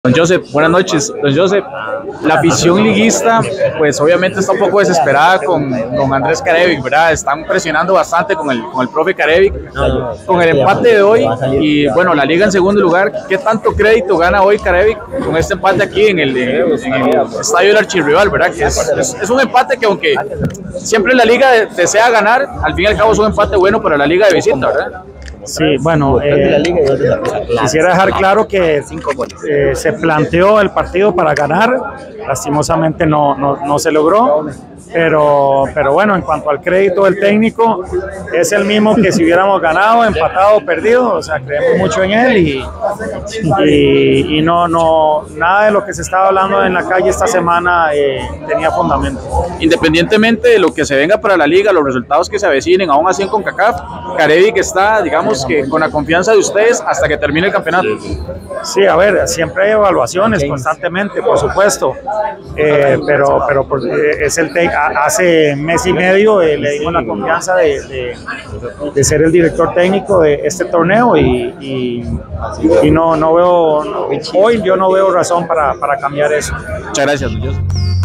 Don Joseph, buenas noches. Don Joseph, la afición liguista, pues obviamente está un poco desesperada con Andrés Carevic, ¿verdad? Están presionando bastante con el profe Carevic, con el empate de hoy y bueno, la liga en segundo lugar. ¿Qué tanto crédito gana hoy Carevic con este empate aquí en el estadio del archirrival, ¿verdad? Que es un empate que aunque siempre la liga desea ganar, al fin y al cabo es un empate bueno para la liga de visita, ¿verdad? Sí, bueno, quisiera dejar claro que se planteó el partido para ganar, lastimosamente no se logró, pero bueno, en cuanto al crédito del técnico, es el mismo que si hubiéramos ganado, empatado o perdido, o sea, creemos mucho en él y nada de lo que se estaba hablando en la calle esta semana tenía fundamento. Independientemente de lo que se venga para la liga, los resultados que se avecinen, aún así en CONCACAF, Carevic está, digamos que con la confianza de ustedes hasta que termine el campeonato. Sí, a ver, siempre hay evaluaciones constantemente, por supuesto, pero es hace mes y medio le dimos la confianza de ser el director técnico de este torneo y no veo, hoy yo no veo razón para cambiar eso. Muchas gracias, don Joseph.